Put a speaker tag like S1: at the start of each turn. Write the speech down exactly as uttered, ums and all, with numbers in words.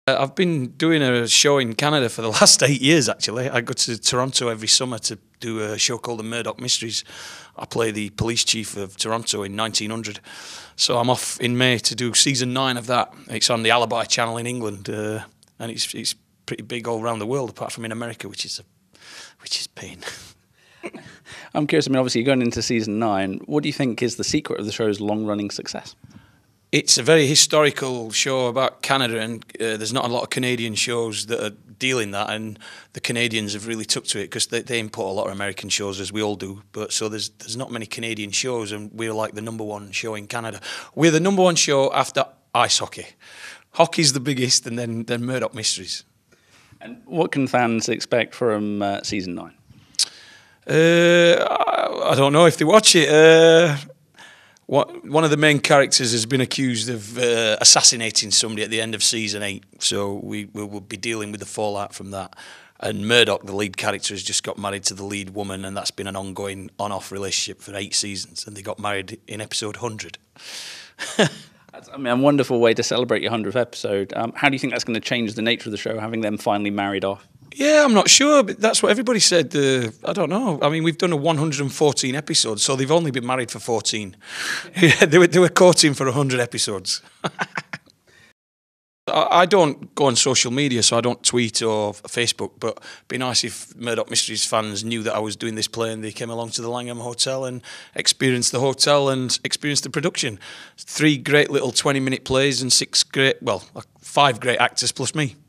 S1: Uh, I've been doing a show in Canada for the last eight years, actually. I go to Toronto every summer to do a show called the Murdoch Mysteries. I play the police chief of Toronto in nineteen hundred. So I'm off in May to do season nine of that. It's on the Alibi channel in England, uh, and it's it's pretty big all around the world, apart from in America, which is a, which is pain.
S2: I'm curious, I mean, obviously you're going into season nine. What do you think is the secret of the show's long-running success?
S1: It's a very historical show about Canada, and uh, there's not a lot of Canadian shows that are dealing that, and the Canadians have really took to it because they, they import a lot of American shows, as we all do. But so there's there's not many Canadian shows, and we're like the number one show in Canada. We're the number one show after ice hockey. Hockey's the biggest, and then then Murdoch Mysteries.
S2: And what can fans expect from uh, season nine?
S1: Uh, I, I don't know if they watch it. Uh, What, one of the main characters has been accused of uh, assassinating somebody at the end of season eight, so we, we will be dealing with the fallout from that. And Murdoch, the lead character, has just got married to the lead woman, and that's been an ongoing on-off relationship for eight seasons, and they got married in episode one hundred.
S2: That's, I mean, a wonderful way to celebrate your hundredth episode. Um, how do you think that's going to change the nature of the show, having them finally married off?
S1: Yeah, I'm not sure, but that's what everybody said. Uh, I don't know. I mean, we've done a one hundred fourteen episodes, so they've only been married for fourteen. they, were, they were courting for one hundred episodes. I, I don't go on social media, so I don't tweet or Facebook, but it'd be nice if Murdoch Mysteries fans knew that I was doing this play and they came along to the Langham Hotel and experienced the hotel and experienced the production. Three great little twenty-minute plays and six great, well, five great actors plus me.